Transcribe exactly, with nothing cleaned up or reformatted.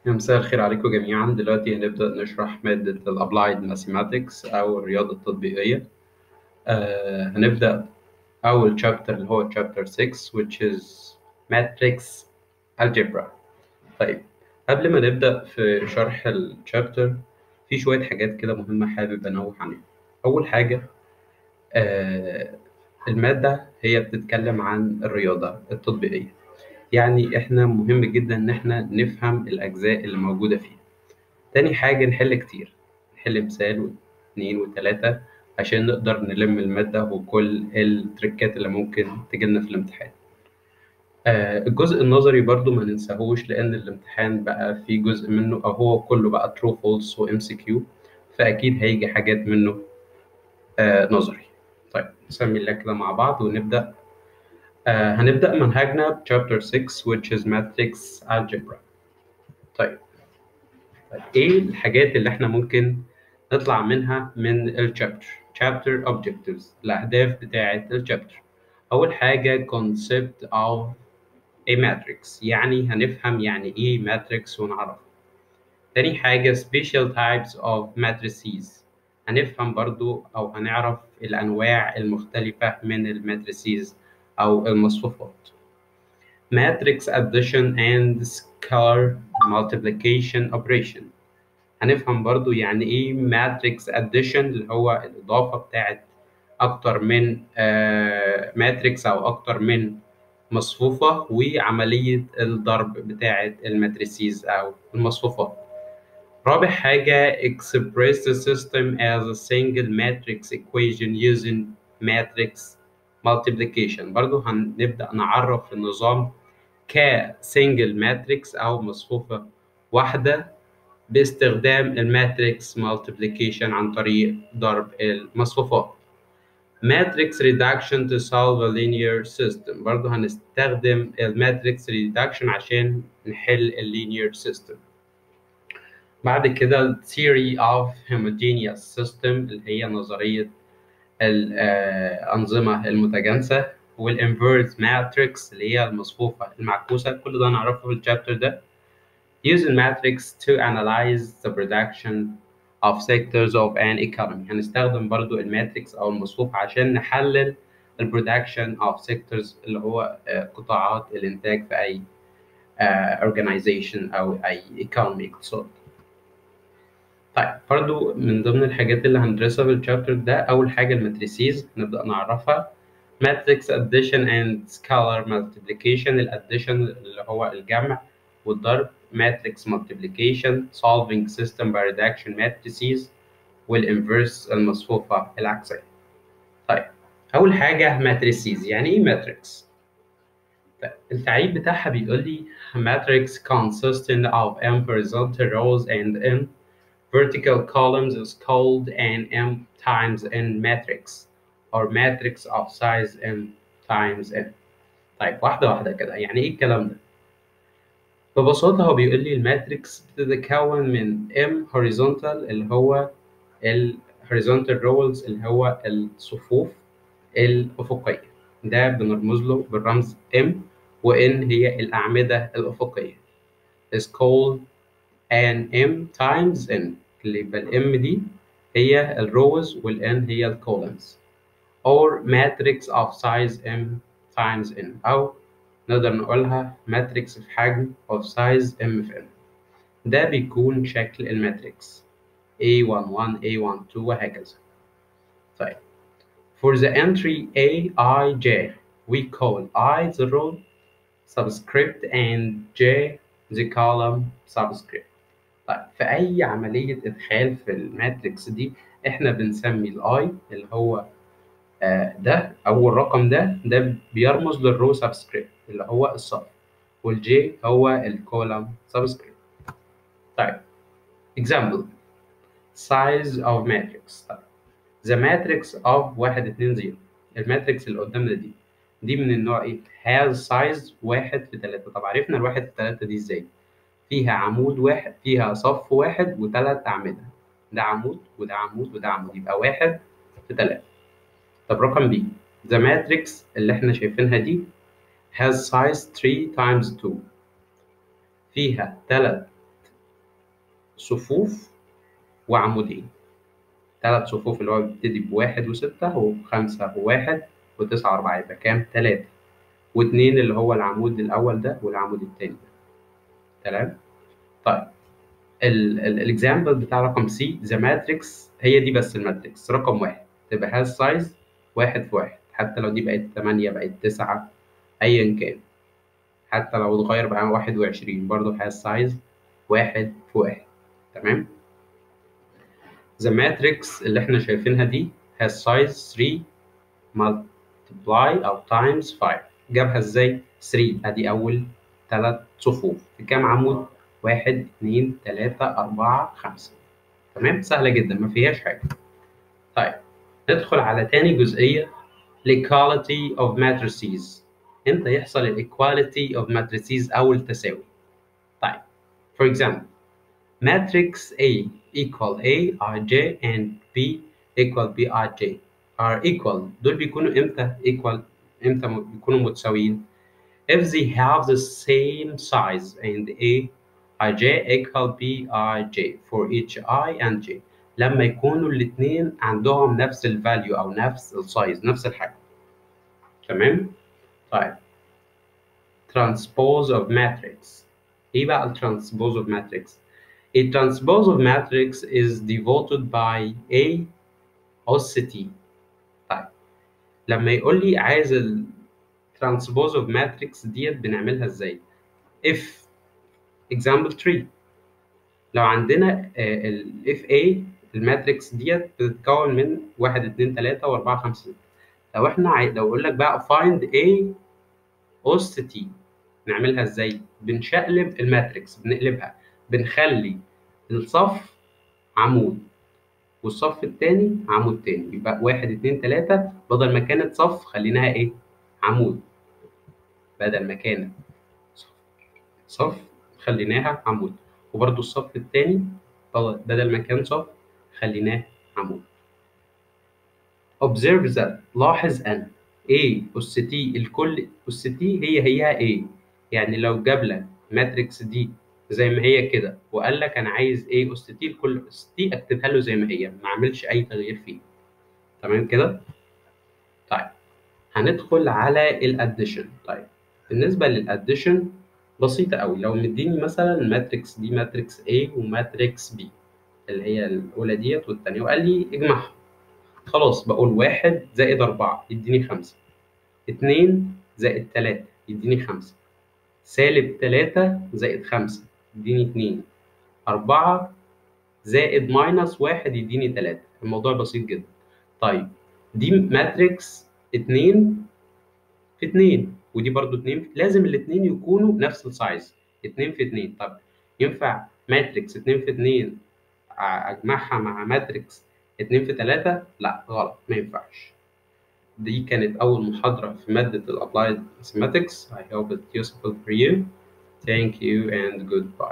يا مساء الخير عليكم جميعا. دلوقتي هنبدأ نشرح مادة ال Applied Mathematics أو الرياضة التطبيقية. آه هنبدأ أول chapter اللي هو chapter six which is Matrix Algebra. طيب، قبل ما نبدأ في شرح ال chapter في شوية حاجات كده مهمة حابب أنوه عنها. أول حاجة، آه المادة هي بتتكلم عن الرياضة التطبيقية، يعني إحنا مهم جدا إن إحنا نفهم الأجزاء اللي موجودة فيها. تاني حاجة، نحل كتير، نحل مثال واثنين وتلاتة عشان نقدر نلم المادة وكل التريكات اللي ممكن تجيلنا في الامتحان. آه الجزء النظري برضو ما ننساهوش، لأن الامتحان بقى فيه جزء منه أو هو كله بقى true false و إم سي كيو، فأكيد هيجي حاجات منه آه نظري. طيب، نسمي الله كده مع بعض ونبدأ. آه هنبدأ منهجنا ب chapter six which is matrix algebra. طيب، طيب ايه الحاجات اللي احنا ممكن نطلع منها من الشابتر؟ chapter objectives، الاهداف بتاعه الشابتر. اول حاجه concept of a matrix، يعني هنفهم يعني ايه matrix ونعرفها. تاني حاجه special types of matrices، هنفهم برضو او هنعرف الانواع المختلفه من الماتريسيز او المصفوفات. matrix addition and scalar multiplication operation، هنفهم برضو يعني ايه ماتريكس اديشن اللي هو الاضافه بتاعت اكتر من ماتريكس او اكتر من مصفوفه، وعمليه الضرب بتاعت الماتريسيز او المصفوفات. رابع حاجه express the system as a single matrix equation using matrix multiplication، برضو هنبدا نعرف النظام كسنجل ماتريكس او مصفوفه واحده باستخدام الماتريكس مالتيبليكيشن عن طريق ضرب المصفوفات. ماتريكس ريدكشن to solve a linear system، برضه هنستخدم الماتريكس ريدكشن عشان نحل اللينير سيستم. بعد كده theory of homogeneous system اللي هي نظرية الأنظمة المتجانسة، والinverse matrix اللي هي المصفوفة المعكوسة. كل ده نعرفه في الشابتر ده. Using matrix to analyze the production of sectors of an economy، هنستخدم برضو الماتريكس أو المصفوفة عشان نحلل ال production of sectors اللي هو قطاعات الإنتاج في أي organization أو أي economy اقتصاد. طيب، برضو من ضمن الحاجات اللي هندرسها في الشابتر ده أول حاجة الماتريسيز، نبدأ نعرفها. matrix addition and scalar multiplication، الاديشن اللي هو الجمع والضرب، matrix multiplication solving system by reduction matrices، والinverse المصفوفة العكسية. طيب، أول حاجة matrices، يعني إيه matrix؟ طيب، التعريف بتاعها بيقول لي matrix consisting of m horizontal rows and n vertical columns is called an m times n matrix or matrix of size m times n. طيب، واحدة واحدة كده، يعني إيه الكلام ده؟ ببساطة هو بيقول لي الماتريكس بتتكون من m horizontal اللي هو ال horizontal rows اللي هو الصفوف الأفقية، ده بنرمز له بالرمز m، و n هي الأعمدة الأفقية is called an m times n، اللي يبقى ال m دي هي ال rows وال n هي ال columns or matrix of size m times n، أو نقدر نقولها ماتريكس في حجم of size m في n. ده بيكون شكل الماتريكس إيه واحد واحد إيه واحد اتنين وهكذا. طيب، for the entry A I J we call I the row subscript and J the column subscript. طيب، في أي عملية إدخال في الماتريكس دي إحنا بنسمي الآي اللي هو آه ده أو الرقم ده ده بيرمز للرو سبسكريبت اللي هو الصف، والجي هو الكولم سبسكريبت. طيب، example size of matrix. طيب، the matrix of واحد اتنين صفر، الماتريكس اللي قدامنا دي دي من النوع ايه؟ has size واحد في تلاتة. طب عرفنا الواحد في تلاتة دي ازاي؟ فيها عمود واحد، فيها صف واحد وثلاث أعمدة، ده عمود وده عمود وده عمود، يبقى واحد في تلاتة. طب رقم بي، the matrix اللي احنا شايفينها دي has size three times two، فيها تلات صفوف وعمودين. ثلاث صفوف اللي هو بيبتدي بواحد وستة وخمسة وواحد وتسعة وأربعة، يبقى كام؟ تلاتة. واتنين اللي هو العمود الأول ده والعمود التاني ده. تمام؟ طيب الإكزامبل بتاع رقم سي، ذا ماتريكس هي دي بس الماتريكس رقم واحد تبقى هاز سايز واحد في واحد، حتى لو دي بقت تمانية بقت تسعة أيا كان، حتى لو اتغير بقى واحد وعشرين برضه هاز سايز واحد في واحد. تمام؟ the matrix اللي احنا شايفينها دي has size three multiply أو times five. جابها ازاي؟ تلاتة ادي أول ثلاث صفوف في كام عمود؟ واحد اتنين تلاتة أربعة خمسة. تمام؟ سهلة جدا ما فيهاش حاجة. طيب ندخل على تاني جزئية، equality of matrices. امتى يحصل ال equality of matrices أو التساوي؟ طيب for example matrix A equal A Ij and B equal B Ij are equal. دول بيكونوا امتى equal؟ امتى بيكونوا متساويين؟ if they have the same size and A Ij equal B Ij for each I and J. لما يكونوا الاثنين عندهم نفس الفاليو او نفس السايز، نفس الحجم. تمام؟ طيب transpose of matrix. ايه بقى ال transpose of matrix؟ A transpose of matrix is devoted by A أس T. طيب لما يقول لي عايز ال transpose of matrix ديت بنعملها ازاي؟ if example three لو عندنا ال if A الماتريكس ديت بتتكون من واحد اتنين تلاتة وأربعة خمسة ستة. لو احنا عاي... لو أقول لك بقى find A أس T نعملها ازاي؟ بنشقلب الماتريكس، بنقلبها، بنخلي الصف عمود والصف التاني عمود تاني، يبقى واحد اتنين تلاتة بدل ما كانت صف خليناها ايه؟ عمود. بدل ما كانت صف خليناها عمود، وبرضو الصف التاني بدل ما كان صف خليناه عمود. observe that لاحظ أن A أس T الكل أس T هي هيها A. يعني لو جاب لك ماتريكس دي زي ما هي كده وقال لك أنا عايز A أس T الكل أس T أكتبها له زي ما هي، ما أعملش أي تغيير فيه. تمام كده؟ طيب هندخل على الاديشن. طيب بالنسبه للاديشن بسيطه قوي، لو مديني مثلا الماتريكس دي ماتريكس A وماتريكس B اللي هي الاولى ديت والثانيه وقال لي اجمعهم، خلاص بقول واحد زائد أربعة يديني خمسة، اتنين زائد تلاتة يديني خمسة، سالب تلاتة زائد خمسة يديني اتنين، أربعة زائد ماينس واحد يديني تلاتة. الموضوع بسيط جدا. طيب دي ماتريكس اتنين في اتنين ودي برضو اتنين، لازم الاتنين يكونوا نفس السايز، اتنين في اتنين. طب ينفع ماتريكس اتنين في اتنين اجمعها مع ماتريكس اتنين في تلاتة؟ لا غلط، ما ينفعش. دي كانت أول محاضرة في مادة ال Applied Mathematics. I hope it's useful for you. Thank you and goodbye.